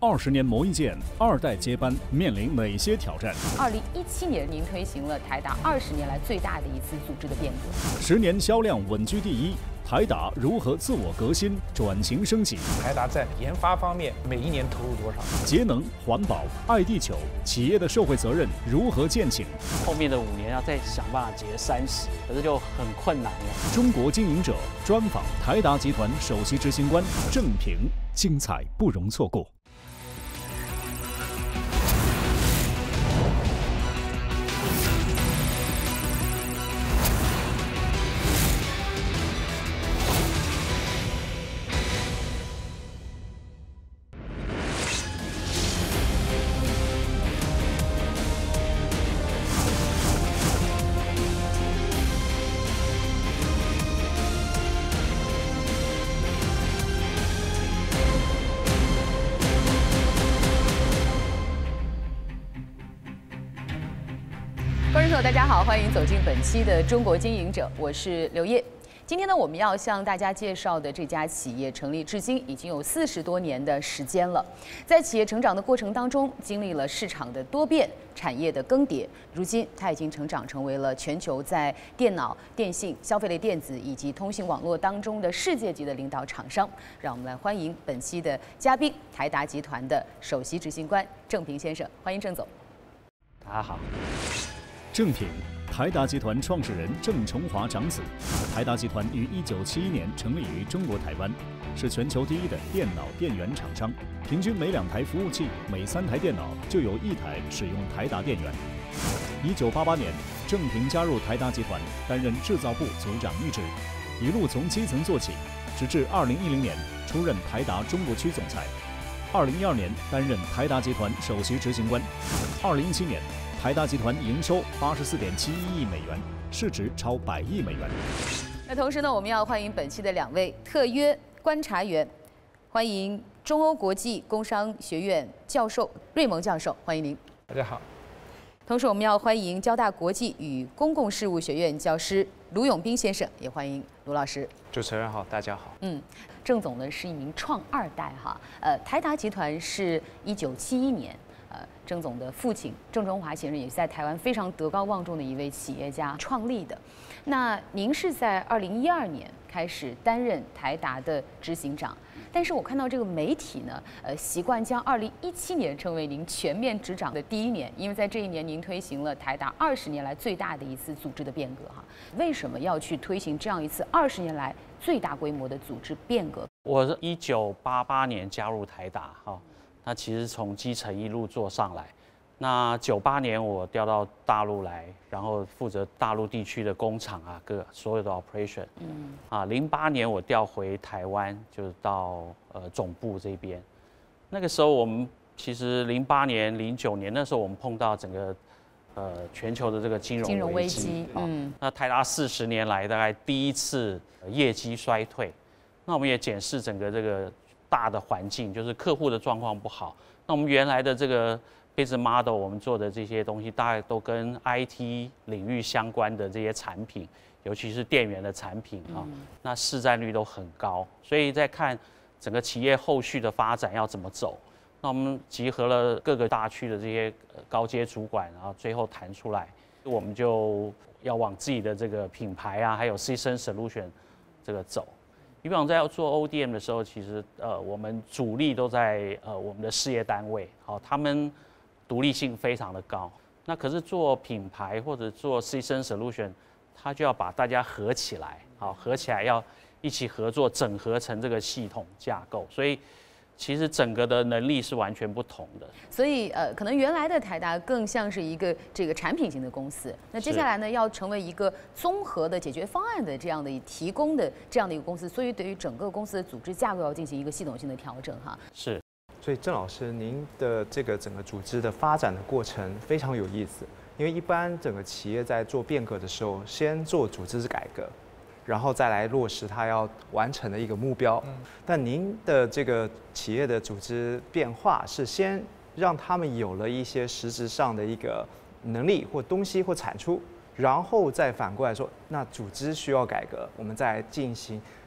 20年磨一剑，2代接班面临哪些挑战 ？2017年，您推行了台达20年来最大的一次组织的变革。 10年销量稳居第一，台达如何自我革新、转型升级？ 台达在研发方面每一年投入多少？ 节能环保、爱地球，企业的社会责任如何践行？ 后面的5年要再想办法节30，可是就很困难了。 中国经营者专访台达集团首席执行官郑平，精彩不容错过。 观众朋友，大家好，欢迎走进本期的《中国经营者》，我是刘烨。今天呢，我们要向大家介绍的这家企业成立至今已经有40多年的时间了。在企业成长的过程当中，经历了市场的多变、产业的更迭，如今它已经成长成为了全球在电脑、电信、消费类电子以及通信网络当中的世界级的领导厂商。让我们来欢迎本期的嘉宾，台达集团的首席执行官郑平先生，欢迎郑总。 大家好。 郑平，台达集团创始人郑崇华长子。台达集团于1971年成立于中国台湾，是全球第一的电脑电源厂商。平均每2台服务器、每3台电脑就有1台使用台达电源。1988年，郑平加入台达集团，担任制造部组长一职，一路从基层做起，直至2010年出任台达中国区总裁。2012年担任台达集团首席执行官。2017年。台达集团营收84.71亿美元，市值超100亿美元。 那同时呢，我们要欢迎本期的2位特约观察员，欢迎中欧国际工商学院教授瑞蒙教授，欢迎您。 大家好。 同时，我们要欢迎交大国际与公共事务学院教师卢永斌先生，也欢迎卢老师。 主持人好，大家好。 郑总呢是一名创2代哈，台达集团是1971年。郑总的父亲郑崇华先生也是在台湾非常德高望重的一位企业家创立的。那您是在2012年开始担任台达的执行长，但是我看到这个媒体呢，习惯将2017年称为您全面执掌的第1年，因为在这一年您推行了台达20年来最大的一次组织的变革哈。为什么要去推行这样一次20年来最大规模的组织变革？ 我是1988年加入台达哈。那其实从基层一路做上来，那98年我调到大陆来，然后负责大陆地区的工厂啊，所有的 operation。08年我调回台湾，就是到总部这边。那个时候我们其实08年、09年那时候我们碰到整个全球的这个金融危机啊。那台达40年来大概第一次业绩衰退，那我们也检视整个这个。大的环境就是客户的状况不好，那我们原来的这个 business model， 我们做的这些东西，大概都跟 IT 领域相关的这些产品，尤其是电源的产品啊，那市占率都很高，所以在看整个企业后续的发展要怎么走，那我们集合了各个大区的这些高阶主管，然后最后谈出来，我们就要往自己的这个品牌啊，还有 System Solution 这个走。以往在要做 ODM 的时候，其实我们主力都在我们的事业单位，好，他们独立性非常的高。那可是做品牌或者做 System Solution， 它就要把大家合起来，好，合起来要一起合作，整合成这个系统架构。所以其实整个的能力是完全不同的。 所以可能原来的台达更像是一个这个产品型的公司，那接下来呢要成为一个综合的解决方案的这样的提供的这样的一个公司，所以对于整个公司的组织架构要进行一个系统性的调整哈。 是。 所以郑老师，您的这个整个组织的发展的过程非常有意思，因为一般整个企业在做变革的时候，先做组织改革。然后再来落实它要完成的一个目标。但您的这个企业的组织变化是先让他们有了一些实质上的一个能力或东西或产出，然后再反过来说，那组织需要改革，我们再进行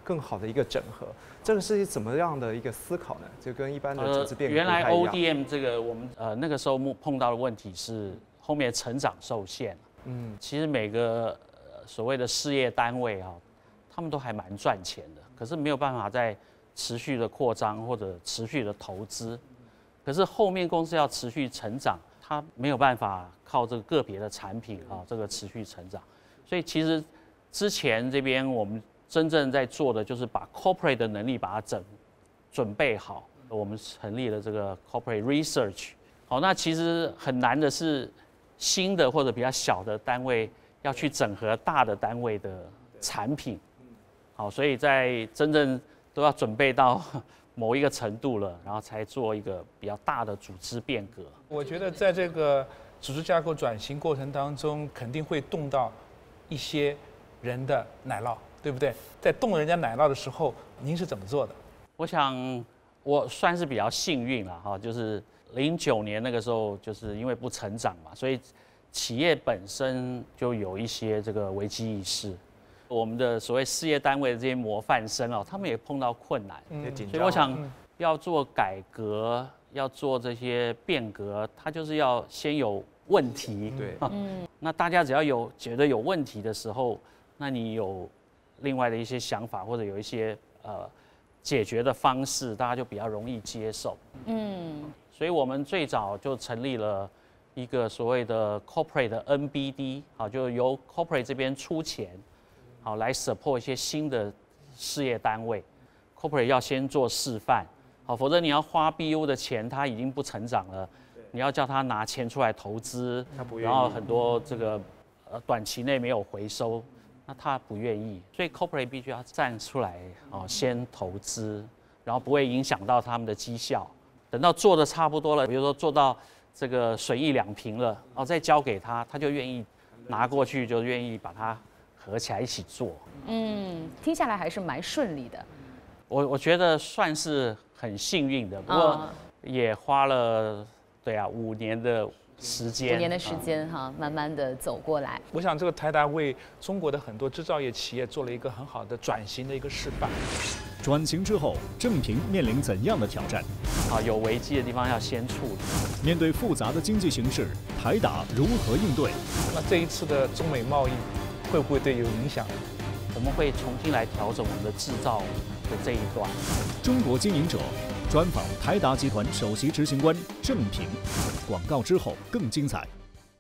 更好的一个整合。这个是怎么样的一个思考呢？就跟一般的组织变革原来不太一样。 ODM 这个我们那个时候碰到的问题是后面成长受限。其实每个所谓的事业单位啊，他们都还蛮赚钱的，可是没有办法再持续的扩张或者持续的投资。可是后面公司要持续成长，它没有办法靠这个个别的产品啊这个持续成长。所以其实之前这边我们真正在做的就是把 corporate 的能力把它准备好。我们成立了这个 corporate research。好，那其实很难的是新的或者比较小的单位要去整合大的单位的产品。好，所以在真正都要准备到某一个程度了，然后才做一个比较大的组织变革。 我觉得在这个组织架构转型过程当中，肯定会动到一些人的奶酪，对不对？在动人家奶酪的时候，您是怎么做的？ 我想我算是比较幸运了哈，就是09年那个时候，就是因为不成长嘛，所以企业本身就有一些这个危机意识。我们的所谓事业单位的这些模范生哦，他们也碰到困难，所以我想要做改革，要做这些变革，它就是要先有问题。 对， 那大家只要觉得有问题的时候，那你有另外的一些想法或者有一些解决的方式，大家就比较容易接受。所以我们最早就成立了一个所谓的 corporate 的 NBD， 好，就由 corporate 这边出钱，好来 support 一些新的事业单位。corporate 要先做示范，好，否则你要花 BU 的钱，它已经不成长了，你要叫他拿钱出来投资，然后很多这个短期内没有回收，那他不愿意，所以 corporate 必须要站出来，先投资，然后不会影响到他们的绩效。等到做的差不多了，比如说做到这个水1、2瓶了，然后再交给他，他就愿意拿过去，就愿意把它合起来一起做。 听下来还是蛮顺利的。 我觉得算是很幸运的，不过也花了5年的时间 5年的时间哈，慢慢的走过来。 我想这个台达为中国的很多制造业企业做了一个很好的转型的一个示范。 转型之后，正平面临怎样的挑战？ 有危机的地方要先处理。 面对复杂的经济形势，台达如何应对？ 那这一次的中美贸易会不会对有影响？ 我们会重新来调整我们的制造的这一段。 中国经营者专访台达集团首席执行官郑平。广告之后更精彩。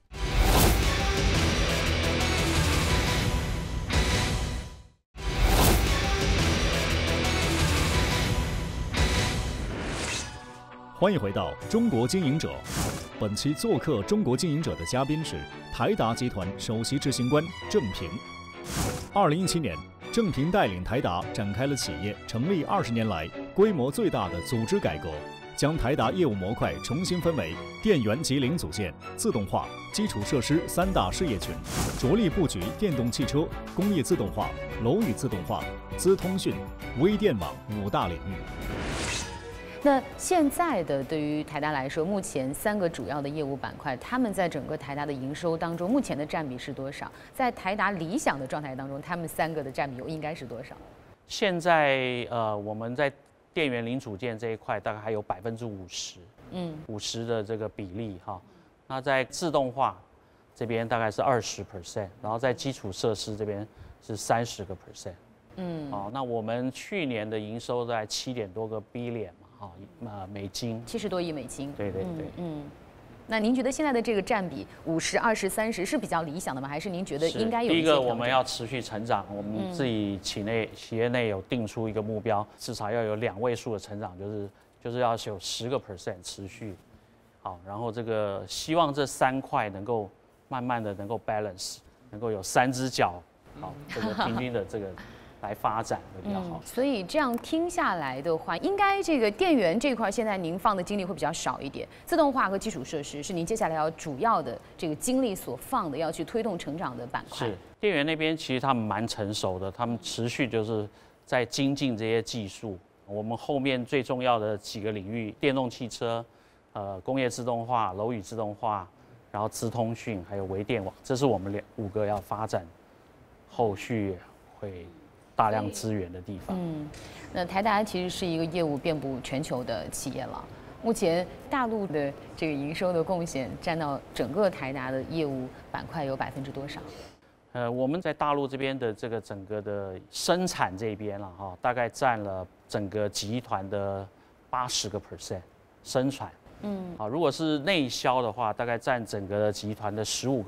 欢迎回到中国经营者。本期做客中国经营者的嘉宾是台达集团首席执行官郑平。2017年，郑平带领台达展开了企业成立20年来规模最大的组织改革，将台达业务模块重新分为电源及零组件、自动化、基础设施3大事业群，着力布局电动汽车、工业自动化、楼宇自动化、资通讯、微电网5大领域。 那现在的对于台达来说，目前3个主要的业务板块，他们在整个台达的营收当中，目前的占比是多少？在台达理想的状态当中，他们3个的占比又应该是多少？ 现在我们在电源零组件这一块大概还有50%，50%的这个比例哈。那在自动化这边大概是20%，然后在基础设施这边是30%。那我们去年的营收在7点多个 billion 嘛，美金 ，70多亿美金。 对。 那您觉得现在的这个占比50、20、30是比较理想的吗？还是您觉得应该有一些调整？ 第一个，我们要持续成长，我们自己企业内有定出一个目标，至少要有2位数的成长，就是要有10%持续。好，然后这个希望这3块能够慢慢的能够 balance， 能够有3只脚，好，这个平均的这个。来发展会比较好。 所以这样听下来的话，应该这个电源这块现在您放的精力会比较少一点，自动化和基础设施是您接下来要主要的这个精力所放的，要去推动成长的板块。 是电源那边其实他们蛮成熟的，他们持续就是在精进这些技术。我们后面最重要的几个领域，电动汽车、工业自动化、楼宇自动化，然后资通讯还有微电网，这是我们5个要发展，后续会大量资源的地方。 那台达其实是一个业务遍布全球的企业了。目前大陆的这个营收的贡献占到整个台达的业务板块有多少？ 我们在大陆这边的这个整个的生产这边了哈，大概占了整个集团的80%生产。如果是内销的话，大概占整个集团的15%。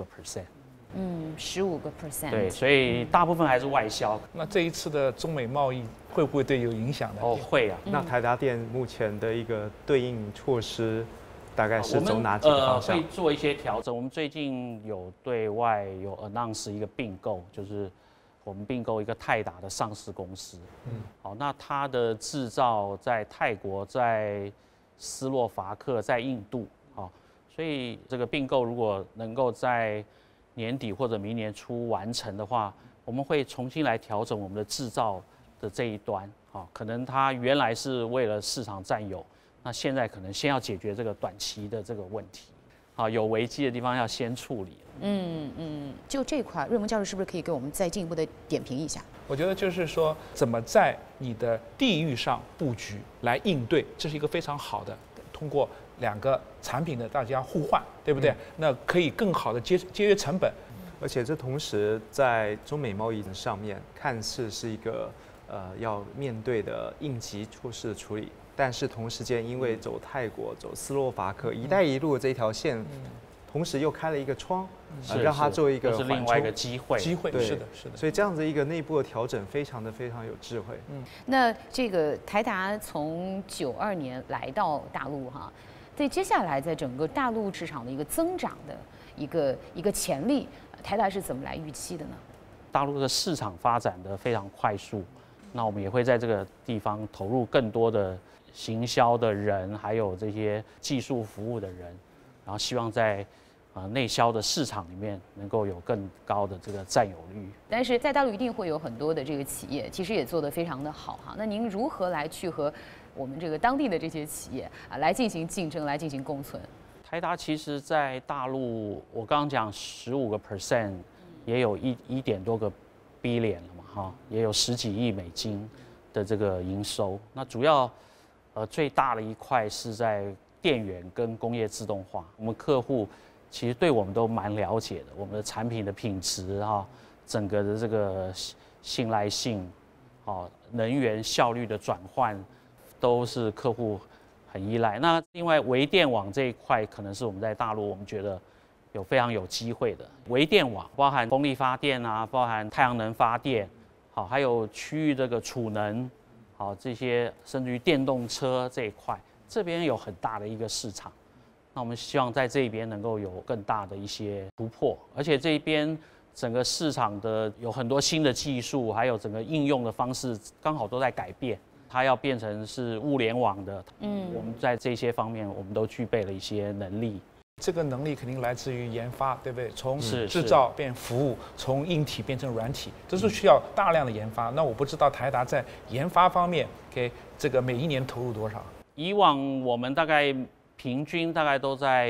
15%。 对，所以大部分还是外销。 那这一次的中美贸易会不会对有影响呢？ 会啊。 那台达电目前的一个对应措施，大概是走哪几个方向？ 会做一些调整。我们最近有对外有 announce 一个并购，就是我们并购一个泰达的上市公司。好，那它的制造在泰国、在斯洛伐克、在印度。好，所以这个并购如果能够在年底或者明年初完成的话，我们会重新来调整我们的制造的这一端。好，可能它原来是为了市场占有。那现在可能先要解决这个短期的这个问题，好，有危机的地方要先处理。 就这块，瑞蒙教授是不是可以给我们再进一步的点评一下？ 我觉得就是说，怎么在你的地域上布局来应对，这是一个非常好的，通过2个产品的大家互换，对不对？那可以更好的节约成本。 而且这同时在中美贸易上面，看似是一个要面对的应急措施的处理。但是同时间，因为走泰国、走斯洛伐克“一带一路”这条线，同时又开了一个窗，让它做一个是另外一个机会。 对，是的。 所以这样子一个内部的调整，非常有智慧。 那这个台达从92年来到大陆哈，对接下来在整个大陆市场的一个增长的一个潜力，台达是怎么来预期的呢？ 大陆的市场发展的非常快速，那我们也会在这个地方投入更多的行销的人，还有这些技术服务的人，然后希望在内销的市场里面能够有更高的这个占有率。 但是在大陆一定会有很多的这个企业，其实也做得非常的好哈。那您如何来去和我们这个当地的这些企业来进行竞争，来进行共存？ 台达其实在大陆，我刚刚讲15%，也有1.多个 billion 了嘛哈，也有10几亿美金的这个营收。那主要最大的一块是在电源跟工业自动化。我们客户其实对我们都蛮了解的，我们的产品的品质哈，整个的这个信赖性，能源效率的转换，都是客户很依赖。那另外微电网这一块，可能是我们在大陆我们觉得非常有机会的。微电网包含风力发电啊，包含太阳能发电，好，还有区域这个储能，好，这些甚至于电动车这一块，这边有很大的一个市场。那我们希望在这边能够有更大的一些突破，而且这边整个市场的有很多新的技术，还有整个应用的方式刚好都在改变，它要变成是物联网的。我们在这些方面我们都具备了一些能力。 这个能力肯定来自于研发，对不对？从制造变服务，从硬体变成软体，这是需要大量的研发。那我不知道台达在研发方面给这个每1年投入多少？以往我们大概平均大概都在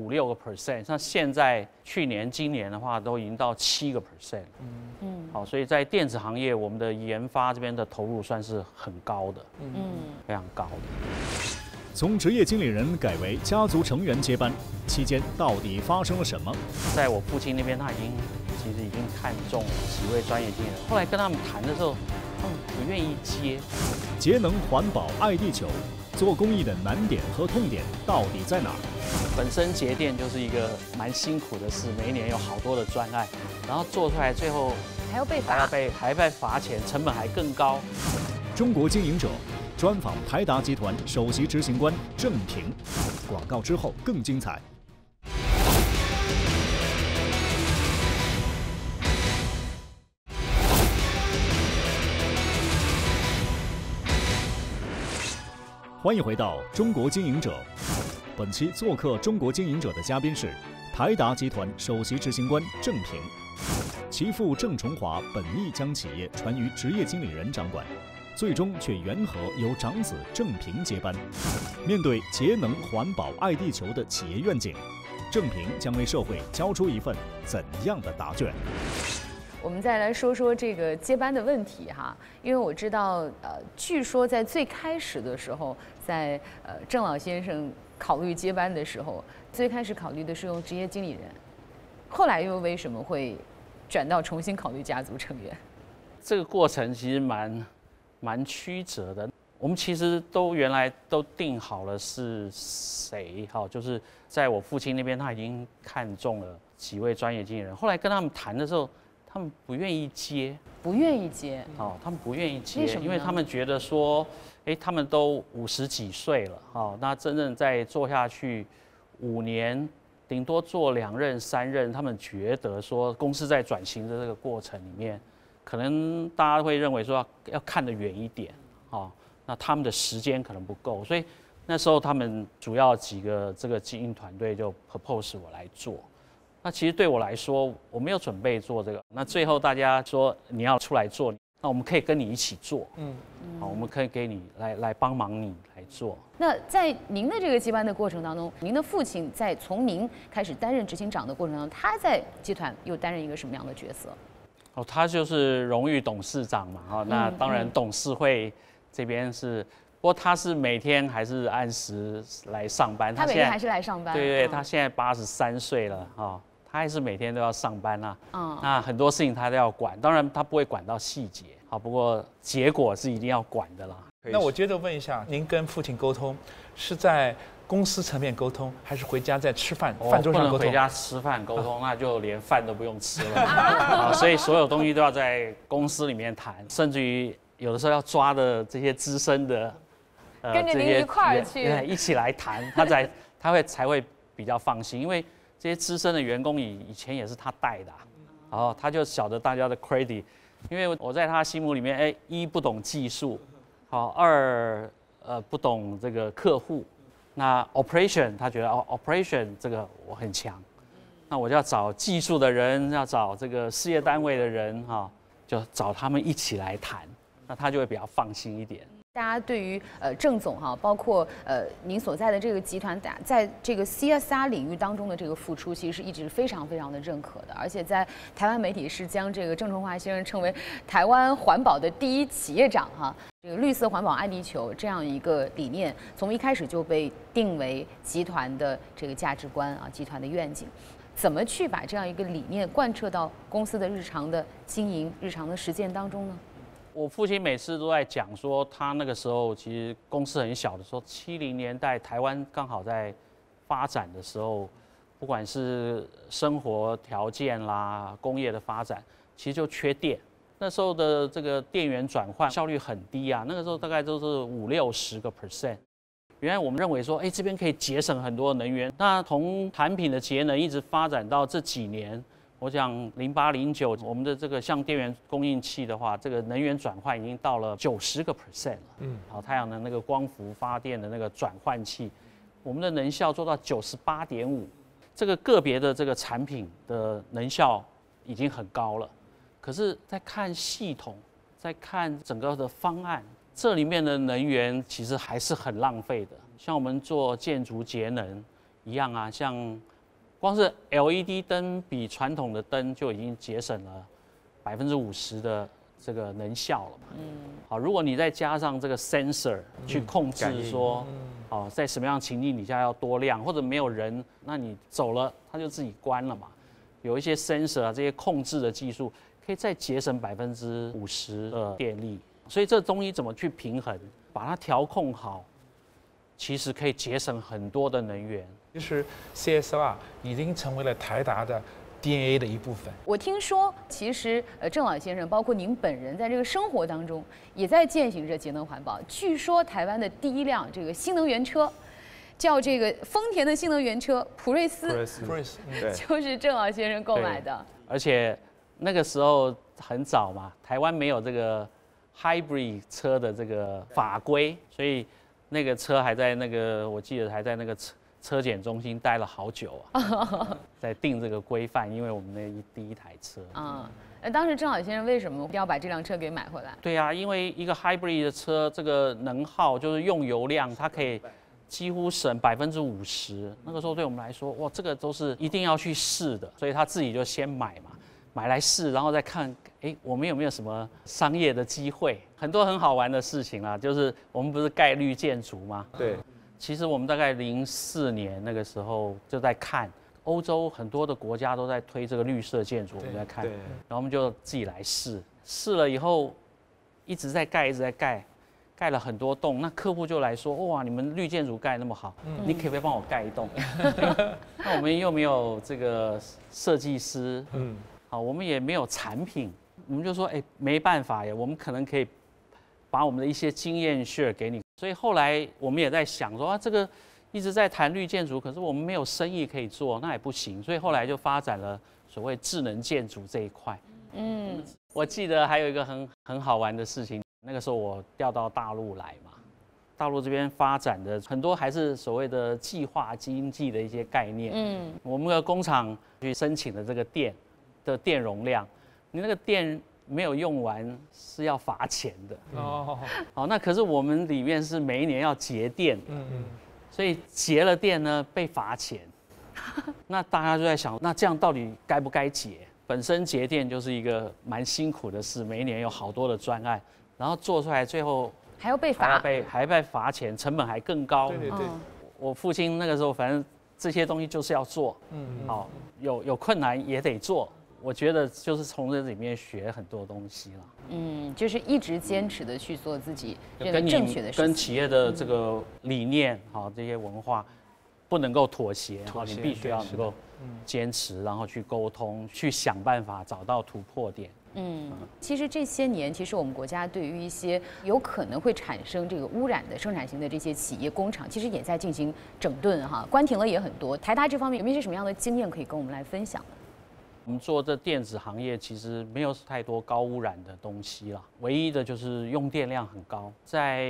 5-6%，像现在去年、今年的话都已经到7%。好，所以在电子行业，我们的研发这边的投入算是很高的，非常高的。 从职业经理人改为家族成员接班，期间到底发生了什么？ 在我父亲那边，他其实已经看中了几位专业经理人，后来跟他们谈的时候，他们不愿意接。 节能环保爱地球，做公益的难点和痛点到底在哪儿？ 本身节电就是一个蛮辛苦的事，每一年有好多的专案，然后做出来最后还要被罚， 还被罚钱，成本还更高。 中国经营者专访台达集团首席执行官郑平，广告之后更精彩。欢迎回到中国经营者。本期做客中国经营者的嘉宾是台达集团首席执行官郑平，其父郑崇华本意将企业传于职业经理人掌管，最终却缘何由长子郑平接班。面对节能环保爱地球的企业愿景，郑平将为社会交出一份怎样的答卷？ 我们再来说说这个接班的问题哈，因为我知道，据说在最开始的时候，在郑老先生考虑接班的时候，最开始考虑的是用职业经理人，后来又为什么会转到重新考虑家族成员？ 这个过程其实蛮曲折的。我们其实原来都定好了是谁，哈，就是在我父亲那边他已经看中了几位专业经纪人，后来跟他们谈的时候，他们不愿意接， 不愿意接， 哦，他们不愿意接， 为什么呢？ 因为他们觉得说，他们都50几岁了，哦，那真正再做下去5年，顶多做2任3任，他们觉得说公司在转型的这个过程里面，可能大家会认为说要看得远一点，哦。那他们的时间可能不够，所以那时候他们主要几个这个经营团队就 propose 我来做。那其实对我来说，我没有准备做这个。那最后大家说你要出来做，那我们可以跟你一起做，好，我们可以给你来帮忙你来做。 那在您的这个接班的过程当中，您的父亲在从您开始担任执行长的过程当中，他在集团又担任一个什么样的角色？ 哦，他就是荣誉董事长嘛，哦，那当然董事会。这边是，不过他是每天还是按时来上班。 他每天还是来上班。 对，他现在83岁了啊，他还是每天都要上班啊。那很多事情他都要管，当然他不会管到细节，好，不过结果是一定要管的啦。 那我接着问一下，您跟父亲沟通是在公司层面沟通，还是回家在吃饭饭桌上沟通？ 不能回家吃饭沟通，那就连饭都不用吃了啊。所以所有东西都要在公司里面谈，甚至于。有的时候要抓的这些资深的， 跟着您一块儿去， 一起来谈，才会比较放心，因为这些资深的员工以前也是他带的，然后他就晓得大家的 credit， 因为我在他心目里面，一不懂技术，好，2不懂这个客户，那 operation 他觉得operation 这个我很强，那我就要找技术的人，要找这个事业单位的人哈，就找他们一起来谈。那他就会比较放心一点。 大家对于郑总哈，包括您所在的这个集团在这个 CSR 领域当中的这个付出，其实是一直非常非常的认可的。而且在台湾媒体是将这个郑崇华先生称为台湾环保的第1企业长哈。这个绿色环保爱地球这样一个理念，从一开始就被定为集团的这个价值观啊，集团的愿景。怎么去把这样一个理念贯彻到公司的日常的经营、日常的实践当中呢？ 我父亲每次都在讲说，他那个时候其实公司很小的时候，70年代台湾刚好在发展的时候，不管是生活条件啦、工业的发展，其实就缺电。那时候的这个电源转换效率很低啊，那个时候大概都是50-60%。原来我们认为说，这边可以节省很多能源。那从产品的节能一直发展到这几年。我讲08、09，我们的这个像电源供应器的话，这个能源转换已经到了90%了。好，太阳能那个光伏发电的那个转换器，我们的能效做到98.5%。这个个别的这个产品的能效已经很高了，可是再看系统，再看整个的方案，这里面的能源其实还是很浪费的。像我们做建筑节能一样啊，像。光是 LED 灯比传统的灯就已经节省了50%的这个能效了嘛。好，如果你再加上这个 sensor 去控制说，在什么样情境底下要多亮，或者没有人，那你走了它就自己关了嘛。有一些 sensor 啊，这些控制的技术可以再节省50%的电力。所以这东西怎么去平衡，把它调控好，其实可以节省很多的能源。 其实 CSR 已经成为了台达的 DNA 的一部分。 我听说，其实郑老先生，包括您本人，在这个生活当中也在践行着节能环保。据说台湾的第1辆这个新能源车，叫这个丰田的新能源车普锐斯，就是郑老先生购买的。 而且那个时候很早嘛，台湾没有这个 hybrid 车的这个法规，所以那个车还在那个，我记得还在那个车检中心待了好久啊，在定这个规范，因为我们那第1台车。 当时郑老先生为什么要把这辆车给买回来？ 对啊，因为一个 hybrid 的车，这个能耗就是用油量，它可以几乎省50%。那个时候对我们来说，哇，这个都是一定要去试的，所以他自己就先买嘛。 买来试，然后再看，我们有没有什么商业的机会？很多很好玩的事情啦，就是我们不是盖绿建筑吗？ 对， 其实我们大概04年那个时候就在看，欧洲很多的国家都在推这个绿色建筑，我们在看，然后我们就自己来试了以后，一直在盖，盖了很多栋，那客户就来说，哇，你们绿建筑盖那么好，你可不可以帮我盖一栋？那我们又没有这个设计师，好，我们也没有产品，我们就说，没办法耶，我们可能可以把我们的一些经验 share 给你。所以后来我们也在想说，这个一直在谈绿建筑，可是我们没有生意可以做，那也不行。所以后来就发展了所谓智能建筑这一块。我记得还有一个很好玩的事情，那个时候我调到大陆来嘛，大陆这边发展的很多还是所谓的计划经济的一些概念。我们的工厂去申请的这个电的电容量，你那个电没有用完是要罚钱的。好，那可是我们里面是每一年要节电，所以节了电呢被罚钱。那大家就在想，那这样到底该不该节？本身节电就是一个蛮辛苦的事，每一年有好多的专案，然后做出来最后还要被罚， 还被罚钱，成本还更高。 对。 我父亲那个时候反正这些东西就是要做，好，有困难也得做。我觉得就是从这里面学很多东西了。 就是一直坚持的去做自己认为正确的事情， 跟企业的这个理念，好，这些文化不能够妥协，你必须要能够坚持，然后去沟通，去想办法找到突破点。 其实这些年，其实我们国家对于一些有可能会产生这个污染的生产型的这些企业工厂，其实也在进行整顿哈，关停了也很多。台达这方面有没有一些什么样的经验可以跟我们来分享呢？ 我们做这电子行业其实没有太多高污染的东西啦，唯一的就是用电量很高。在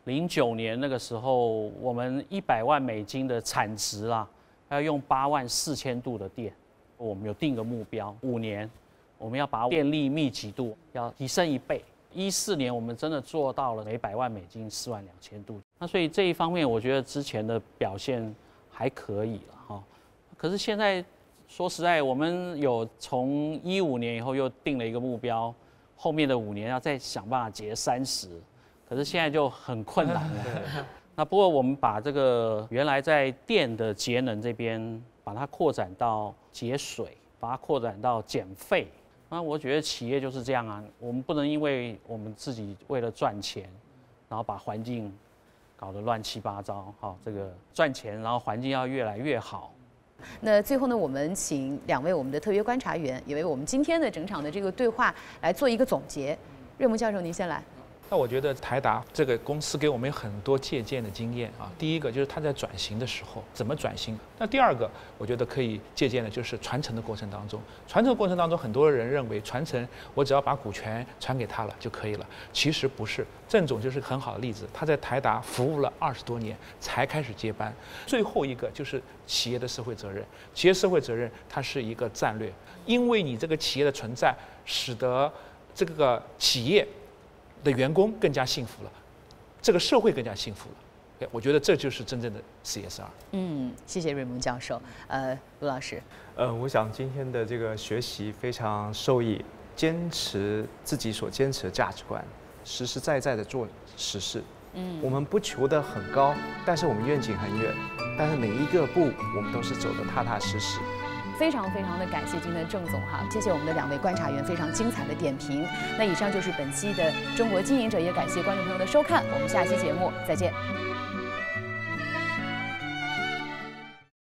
09年那个时候，我们100万美金的产值啦，要用84000度的电。我们有定个目标，5年我们要把电力密集度要提升1倍。14年我们真的做到了每100万美金42000度。那所以这一方面，我觉得之前的表现还可以了哈。可是现在说实在，我们有从15年以后又定了一个目标，后面的5年要再想办法节30，可是现在就很困难了。那不过我们把这个原来在电的节能这边，把它扩展到节水，把它扩展到减废。那我觉得企业就是这样啊，我们不能因为我们自己为了赚钱，然后把环境搞得乱七八糟。好，这个赚钱，然后环境要越来越好。 那最后呢，我们请2位我们的特约观察员，也为我们今天的整场的这个对话来做一个总结。瑞木教授，您先来。 那我觉得台达这个公司给我们有很多借鉴的经验啊。第一个就是它在转型的时候怎么转型。那第二个，我觉得可以借鉴的就是传承的过程当中。传承的过程当中，很多人认为传承我只要把股权传给他了就可以了，其实不是。郑总就是个很好的例子，他在台达服务了20多年才开始接班。最后一个就是企业的社会责任。企业社会责任它是一个战略，因为你这个企业的存在，使得这个企业的员工更加幸福了，这个社会更加幸福了。我觉得这就是真正的 CSR。 谢谢瑞木教授。卢老师， 我想今天的这个学习非常受益，坚持自己所坚持的价值观，实实在在的做实事。我们不求得很高，但是我们愿景很远，但是每一个步我们都是走得踏踏实实。 非常的感谢今天的郑总哈，谢谢我们的2位观察员非常精彩的点评。那以上就是本期的中国经营者，也感谢观众朋友的收看，我们下期节目再见。